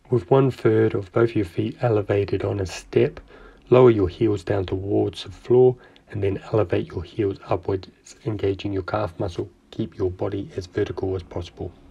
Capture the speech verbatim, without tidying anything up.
With one third of both your feet elevated on a step, lower your heels down towards the floor and then elevate your heels upwards, engaging your calf muscle. Keep your body as vertical as possible.